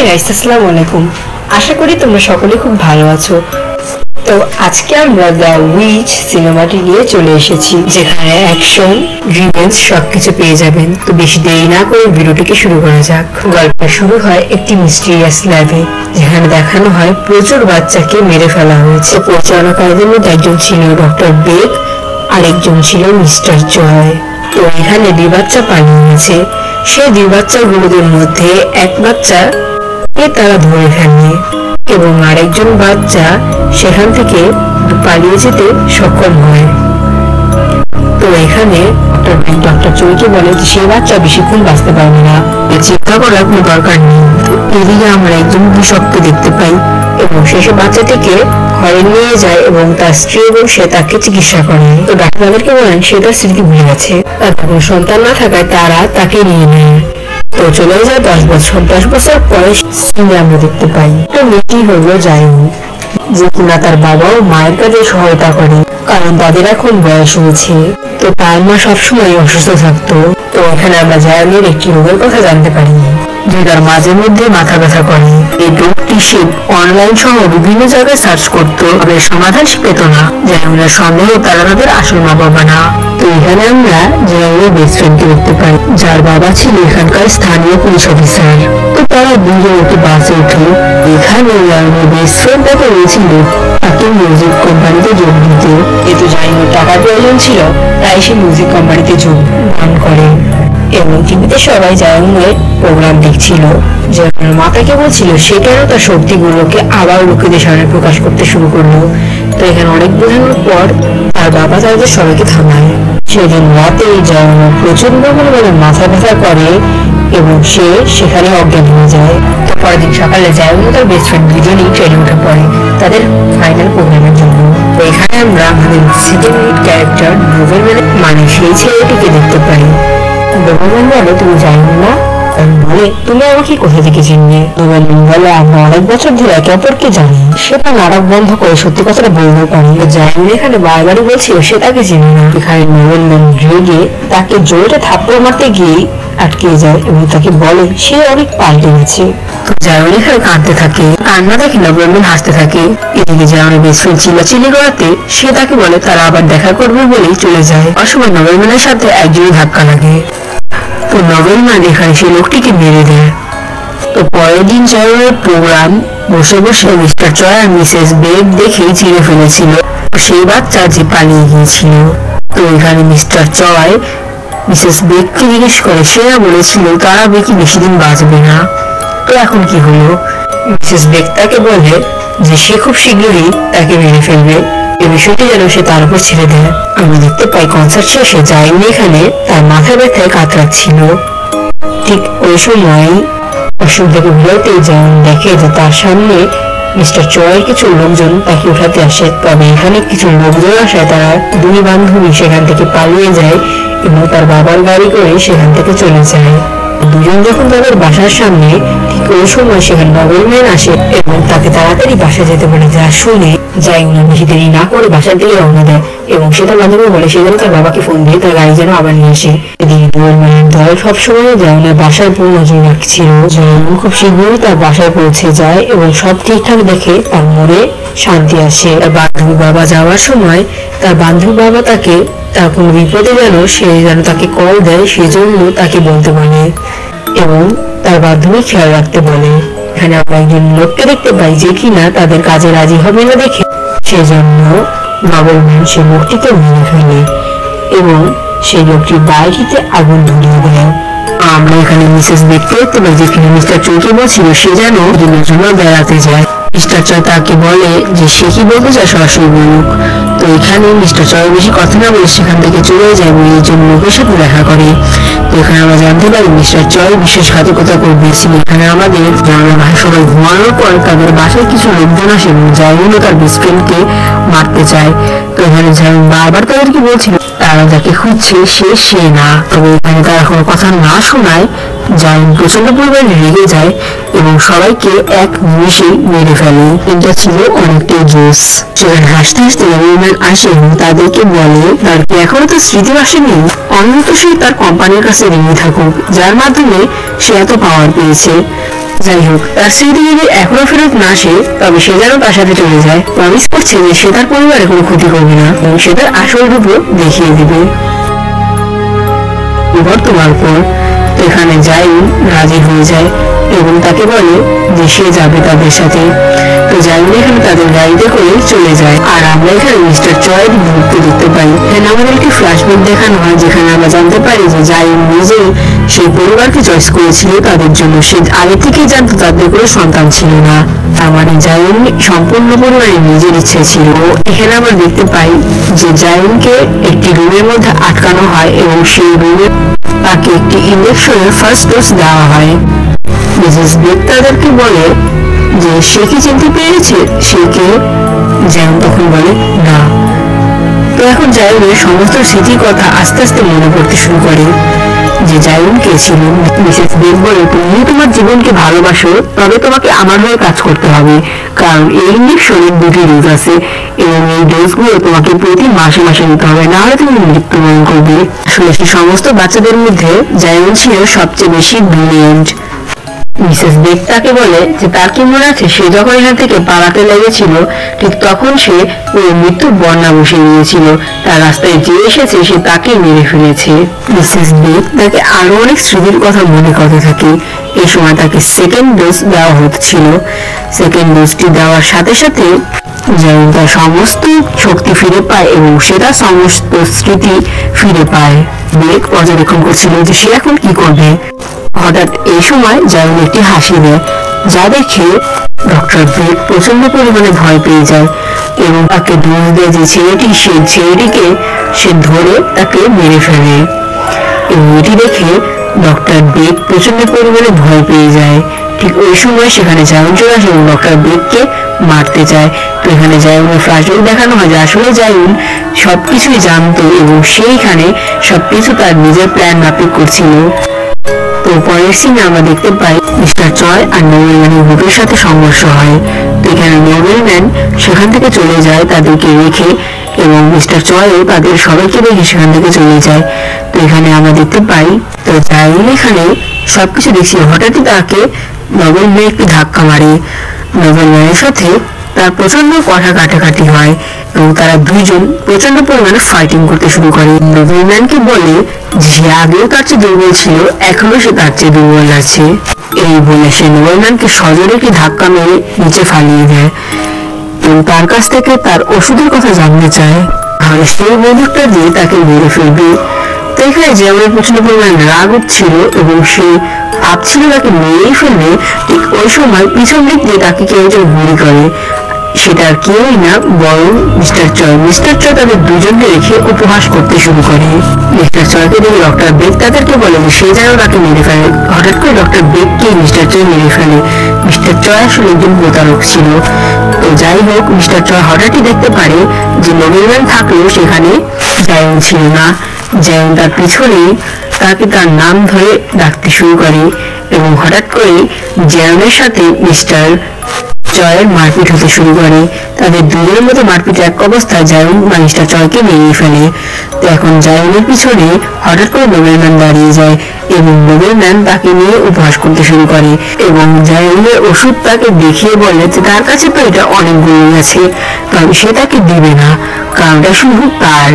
Guys, আসসালামু আলাইকুম। আশা করি তোমরা সকলে খুব ভালো আছো। তো আজকে আমরা দ্য উইচ সিনেমাটি নিয়ে চলে এসেছি, যেখানে অ্যাকশন, রিভেঞ্জ সবকিছু পেয়ে যাবেন। তো বেশি দেরি না করে ভিডিওটিকে শুরু করা যাক। গল্পটা শুরু হয় একটি মিস্টিরিয়াস ল্যাবে, যেখানে দেখানো হয় প্রচুর বাচ্চাকে মেরে ফেলা হয়েছে। পরিচালনাকারীদের মধ্যে একজন ছিল ডক্টর বেগ, আরেকজন ছিল মিস্টার জয়। তো এখানে দুই বাচ্চা পালিয়ে গেছে। সেই দুই বাচ্চাগুলোদের মধ্যে এক বাচ্চাকে তারা ধরে ফেলে এবং আরেকজন বাচ্চা সেখান থেকে পালিয়ে যেতে সক্ষম হয়। তো এখানে ডক্টর চৌকে বলে যে সেই বাচ্চা বেশিক্ষণ বাঁচতে পারবে না, চিন্তা করার কোনো দরকার নেই। এদিকে আমরা একজন কৃষককে দেখতে পাই এবং শেষে বাচ্চাটিকে ঘরে নিয়ে যায় এবং তার স্ত্রী এবং সে তাকে চিকিৎসা করে। তো ডাক্তারদেরকে বলেন সে তার স্ত্রীকে ভুলে গেছে, তার কোনো সন্তান না থাকায় তারা তাকে নিয়ে নেয়। তো চলে যায় 10 বছর। 10 বছর পরে আমরা দেখতে পাই একটা মেয়েটি হলো জায়ু, যে কিনা তার বাবা ও মায়ের কাজে সহায়তা করে, কারণ তাদের এখন বয়স হয়েছে। তো তার মা সবসময় অসুস্থ থাকতো। তো এখানে আমরা জায়ুর একটি রোগের কথা জানতে পারি, যে তার মাঝে মধ্যে মাথা ব্যথা করে। এই রোগটি সে অনলাইন সহ বিভিন্ন জায়গায় সার্চ করতো, তবে সমাধান সে পেত না। জায়ুরা সন্দেহ তারা তাদের আসল মা বাবা না। তো এখানে আমরা জায়ুরের বেস্ট ফ্রেন্ডকে দেখতে পাই, যার বাবা ছিল এখানকার স্থানীয় পুলিশ অফিসার। তো তারা দুজন একটি বাসে উঠলো। এখানে জায়ুরের বেস্ট ফ্রেন্ড তাকে বলেছিল তাকে মিউজিক কোম্পানিতে যোগ দিতে। যেহেতু জায়ুরের টাকার প্রয়োজন ছিল, তাই সে মিউজিক কোম্পানিতে যোগদান করে এবং টিভিতে সবাই জায়ুরের প্রোগ্রাম দেখছিল। জায়ুরের মা তাকে বলছিল সে কেন তার শক্তিগুলোকে আবার লোকেদের সামনে প্রকাশ করতে শুরু করলো। তো এখানে অনেক বোঝানোর পর তার বাবা তাদের সবাইকে থামায়। সেদিন রাতে জায়ুর প্রচন্ড পরিমাণে মাথা ব্যথা করে এবং সে সেখানে অজ্ঞান হয়ে যায়। তো পরের দিন সকালে জায়ুর ও তার বেস্ট ফ্রেন্ড দুজনেই ট্রেনে উঠে পড়ে তাদের ফাইনাল প্রোগ্রামের জন্য। তো এখানে আমরা আমাদের সেকেন্ড লিড ক্যারেক্টার নোবেল মানে সেই ছেলেটিকে দেখতে পাই। নোবেল বলে তুমি জানো না, বলে তুমি আমাকে কোথা থেকে চিনবে? নোবেল বলে আমরা অনেক বছর ধরে একে অপরকে জানি। সেটা নাটক বন্ধ করে সত্যি কথাটা বলতে পারে। জাইন এখানে বারবারই বলছিল সে তাকে চিনে না। এখানে নোবেল রেগে তাকে জোরে থাপ্পড় মারতে গিয়ে আটকে যায় এবং তাকে বলে সে অনেক পাল্টে গেছে। জায়ুর এখানে কাঁদতে থাকে, কান্না দেখে নোবেল হাসতে থাকে। এদিকে জায়ুরের বেস্ট ফ্রেন্ড চিল্লাচিল্লি করাতে সে তাকে বলে তারা আবার দেখা করবে বলেই চলে যায়। অসময় নোবেলের সাথে একজনই ধাক্কা লাগে। তো নোবেল এখানে সেই লোকটিকে মেরে দেয়। তো পরের দিন জায়ুরের প্রোগ্রাম বসে বসে মিস্টার জয় আর মিসেস বেগ দেখেই চিনে ফেলেছিল সেই বাচ্চা যে পালিয়ে গিয়েছিল। তো এখানে মিস্টার জয় মিসেস বেগকে জিজ্ঞেস করে, সে বলেছিল তারা বেকি বেশি দিন বাঁচবে না। তো এখন কি হলো? মিসেস বেগ তাকে বলে যে সে খুব শীঘ্রই তাকে মেরে ফেলবে, এই বিষয়টি যেন সে তার উপর ছেড়ে দেয়। আমরা দেখতে পাই কনসার্ট শেষে জাইন এখানে তার মাথা ব্যথায় কাতরাচ্ছিল। ঠিক ওই সময় অসুখ থেকে বেরোতেই জাইন দেখে যে তার সামনে মিস্টার জয়ের কিছু লোকজন তাকে উঠাতে আসে। তবে এখানে কিছু লোকজন আসায় তারা দুই বান্ধবী সেখান থেকে পালিয়ে যায় এবং তার বাবার গাড়ি করে সেখান থেকে চলে যায়। দুজন যখন তাদের বাসার সামনে, ঠিক ওই সময় সেখানে নোবেল আসে এবং তাকে তাড়াতাড়ি বাসায় যেতে বলে। যা শুনে জাইন বেশি দেরি না করে বাসার দিকে রওনা দেয় এবং সেটা বান্ধবী বলে সে যেন তার বাবাকে ফোন দিয়ে তার গাড়ি যেন আবার নিয়ে আসে। এদিকে নোবেলের দল সবসময় জাইনের বাসায় পুরো নজর রাখছিল। জাইন খুব শীঘ্রই তার বাসায় পৌঁছে যায় এবং সব ঠিকঠাক দেখে তার মনে শান্তি আসে। তার বান্ধবী বাবা যাওয়ার সময় তার বান্ধবী বাবা তাকে তার কোনো বিপদে সে যেন তাকে কল দেয়, সেজন্য তাকে বলতে বলে এবং তার বান্ধবী খেয়াল রাখতে বলে। এখানে আমরা একজন লোককে দেখতে পাই যে কিনা তাদের কাজে রাজি হবে না দেখে সেজন্য নোবেল সে লোকটিকে মেরে ফেলে এবং সেই লোকটির বাড়িটিতে আগুন ধরিয়ে দেয়। আমরা এখানে মিসেস দেখতে দেখতে পাই যে কিনা মিস্টার চৌকে বলছিল সে যেন দিনের জন্য বেড়াতে যায়। মিস্টার চয় তাকে বলে যে সে কি বলতে চায় সরাসরি বলুক। তো এখানে মিস্টার চয় বেশি কথা না বলে সেখান থেকে চলে যায় এবং এই জন্য লোকের সাথে দেখা করে। তো এখানে আমরা জানতে পারি মিস্টার চয় বিশ্বাসঘাতকতা করবে। এখানে আমাদের জানার ভাই সবাই ঘুমানোর পর তাদের বাসায় কিছু লোকজন আসে এবং জাইন তার বেস্ট ফ্রেন্ডকে মারতে চায়। তো এখানে জাইন বারবার তাদেরকে বলছিল তারা যাকে খুঁজছে সে না। তবে এখানে তারা কোনো কথা না শোনায় জাইন প্রচন্ড পরিমাণে রেগে যায় এবং সবাইকে এক নিমিষেই মেরে ফেলে। এটা ছিল অনেকটাই জোস। সেখানে হাসতে হাসতে নোবেল আসে এবং তাদেরকে বলে তার কি এখনো তো স্মৃতি আসেনি, অন্তত সে তার কোম্পানির কাছে ঋণী থাকুক যার মাধ্যমে সে এত পাওয়ার পেয়েছে। যাই হোক, তার স্মৃতি যদি এখনো ফেরত না আসে তবে সে যেন তার সাথে চলে যায়। প্রমিস করছে যে সে তার পরিবারে কোনো ক্ষতি করবে না এবং সে তার আসল রূপও দেখিয়ে দিবে। বর্তমান পর এখানে জাইন রাজি হয়ে যায় এবং তাকে বলে যে সে যাবে তাদের সাথে। তো জাইন এখানে তাদের গাড়িতে করে চলে যায়। আর আমরা এখানে মিস্টার চয়ের মুহূর্তে দেখতে পাই। এখানে আমাদের একটি ফ্ল্যাশব্যাক দেখানো হয় যেখানে আমরা জানতে পারি যে জাইন নিজেই সেই পরিবারকে চয়েস করেছিল তাদের জন্য। সে আগে থেকেই জানতো তাদের কোনো সন্তান ছিল না, তার মানে জাইন সম্পূর্ণ পরিবারের নিজের ইচ্ছে ছিল। এখানে আমরা দেখতে পাই যে জাইনকে একটি রুমের মধ্যে আটকানো হয় এবং সেই রুমে তাকে একটি ইঞ্জেকশনের ফার্স্ট ডোজ দেওয়া হয়। মিসেস বেক তাদেরকে বলে যে সে কি চিনতে পেরেছে সে কে? জাইন তখন বলে না। তো এখন জাইনের সমস্ত স্মৃতির কথা আস্তে আস্তে মনে পড়তে শুরু করে যে জাইন কে ছিল। মিসেস বেক বলে তুমি তোমার জীবনকে ভালোবাসো তবে তোমাকে আমার হয়ে কাজ করতে হবে, কারণ এই ইঞ্জেকশনের দুটি ডোজ আছে এবং এই ডোজগুলো তোমাকে প্রতি মাসে মাসে নিতে হবে, না হলে তুমি মৃত্যুবরণ করবে। আসলে সমস্ত বাচ্চাদের মধ্যে জাইন ছিল সবচেয়ে বেশি ব্রিলিয়েন্ট। মিসেস বেক তাকে বলে যে তার কি মনে আছে সে যখন এখান থেকে পালাতে লেগেছিল ঠিক তখন সে ওই মৃত্যুর বন্যা বসে গিয়েছিল, তার রাস্তায় যে এসেছে সে তাকে মেরে ফেলেছে। মিসেস বেক তাকে আরো অনেক স্মৃতির কথা মনে করতে থাকে। এই সময় তাকে সেকেন্ড ডোজ দেওয়া হচ্ছিল। সেকেন্ড ডোজটি দেওয়ার সাথে সাথে জাইন তার সমস্ত শক্তি ফিরে পায় এবং সে তার সমস্ত স্মৃতি ফিরে পায়। বেক পর্যবেক্ষণ করছিল যে সে এখন কি করবে। হঠাৎ এই সময় জাইন একটি হাসি দেয়, যা দেখে ডক্টর বেক প্রচন্ড পরিমাণে ভয় পেয়ে যায় এবং তাকে ডোজ দেয় যে ছেলেটিকে সে ধরে তাকে মেরে ফেলে। এবং এটি দেখে ডক্টর বেক প্রচন্ড পরিমাণে ভয় পেয়ে যায়। ঠিক ওই সময় সেখানে জাইন চলে আসে এবং ডক্টর বেককে মারতে চায়। তো এখানে জাইনের ফ্ল্যাশব্যাক দেখানো হয় যে আসলে জাইন সবকিছুই জানতো এবং সেইখানে সবকিছু তার নিজের প্ল্যান মাফিক করছিল। তো পরের সিনে আমরা দেখতে পাই মিস্টার চয় আর নোবেলম্যানের গ্রুপের সাথে সংঘর্ষ হয়। তো এখানে নোবেলম্যান সেখান থেকে চলে যায় তাদেরকে রেখে এবং মিস্টার চয়ও তাদের সবাইকে রেখে সেখান থেকে চলে যায়। তো এখানে আমরা দেখতে পাই তো জাইন এখানে সবকিছু দেখছিল, হঠাৎই তাকে নোবেলম্যান একটি ধাক্কা মারে। নোবেলম্যানের সাথে তার প্রচন্ড কথা কাটাকাটি হয় এবং তারা দুইজন প্রচন্ড পরিমাণে ফাইটিং করতে শুরু করে। নোবেলম্যানকে বলে যে আগেও তার চেয়ে দুর্বল ছিল, এখনো সে তার চেয়ে দুর্বল আছে। এই বলে সে নোবেলম্যানকে সজোরে একটি ধাক্কা মেরে নিচে ফালিয়ে দেয় এবং তার কাছ থেকে তার ওষুধের কথা জানতে চায়। আর সেই বন্দুকটা দিয়ে তাকে মেরে ফেলবে। তো এখানে যেমন প্রচন্ড পরিমাণে রাগ হচ্ছিল এবং সে ভাবছিল তাকে মেরেই ফেলবে, ঠিক ওই সময় পিছন দিক দিয়ে তাকে কেউ একজন গুলি করে। সেটা আর কেউই না বরং মিস্টার চয়। মিস্টার চয় তাদের দুজনকে রেখে উপহাস করতে শুরু করে। মিস্টার চয়কে দেখে ডক্টর বেক তাদেরকে বলে যে সে যেন তাকে মেরে ফেলে। হঠাৎ করে ডক্টর বেককে মিস্টার চয় মেরে ফেলে। মিস্টার চয় আসলে একজন প্রতারক ছিল। তো যাই হোক, মিস্টার চয় হঠাৎই দেখতে পারে যে নোবেলম্যান থাকলেও সেখানে জাইন ছিল না। জাইন তার পিছনে তাকে তার নাম ধরে ডাকতে শুরু করে এবং হঠাৎ করে জাইনের সাথে মিস্টার চয়ের মারপিট হতে শুরু করে। তাদের দুজনের মধ্যে মারপিট এক অবস্থায় জাইন মিস্টার চয়কে মেরে ফেলে। তো এখন জাইনের পিছনে হঠাৎ করে নোবেলম্যান দাঁড়িয়ে যায় এবং নোবেলম্যান তাকে নিয়ে উপহাস করতে শুরু করে এবং জাইনের ওষুধ তাকে দেখিয়ে বলে যে তার কাছে তো এটা অনেকগুলো আছে, তবে সে তাকে দিবে না, কারণ এটা শুধু তার,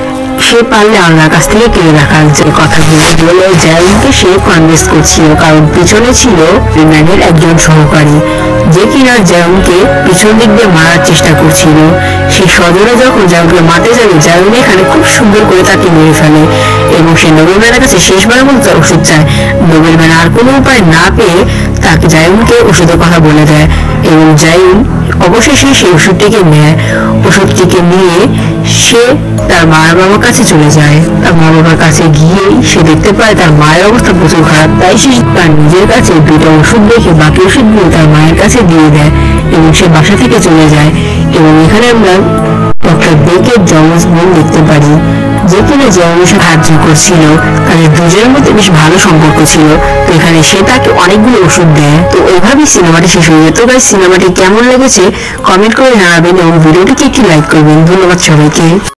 সে পারলে আল্লাহর কাছ থেকে কেড়ে রাখার। যে কথাগুলো বলে জাইনকে সে কনভিন্স করছিল, কারণ পিছনে ছিল ম্যানের একজন সহকারী যে কিনা জাইনকে পিছন দিক দিয়ে মারার চেষ্টা করছিল। সে সজোরে যখন জাইনকে মারতে যাবে, জাইন এখানে খুব সুন্দর করে তাকে মেরে ফেলে এবং সে নোবেলম্যানের কাছে শেষবারের মতো তার ওষুধ চায়। নোবেলম্যান আর কোনো উপায় না পেয়ে তাকে জাইনকে ওষুধের কথা বলে দেয় এবং জাইন অবশেষে সেই ওষুধটিকে নেয়। ওষুধটিকে নিয়ে সে তার মায়ের বাবার কাছে চলে যায়। তার মা বাবার কাছে গিয়েই সে দেখতে পায় তার মায়ের অবস্থা প্রচুর খারাপ। তাই সে তার নিজের কাছে দুটো ওষুধ রেখে বাকি ওষুধগুলো তার মায়ের কাছে দিয়ে দেয় এবং সে বাসা থেকে চলে যায়। এবং এখানে আমরা ডক্টর বেকের জমজ বোন দেখতে পারি যে কিনা জাইনের সাথে সাহায্য করছিল। তাদের দুজনের মধ্যে বেশ ভালো সম্পর্ক ছিল। তো এখানে সে তাকে অনেকগুলো ওষুধ দেয়। তো ওইভাবেই সিনেমাটি শেষ হয়ে যেত। গাইস, সিনেমাটি কেমন লেগেছে কমেন্ট করে জানাবেন এবং ভিডিওটিকে একটি লাইক করবেন। ধন্যবাদ সবাইকে।